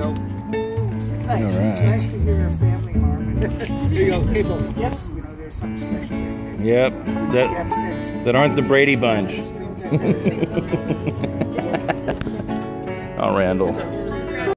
go. Nice. All right. It's nice to hear a family harmony. Here you go. Hey, Bobby. Yes, you know, there's something special there. Yep. That aren't the Brady Bunch. Oh, Randall.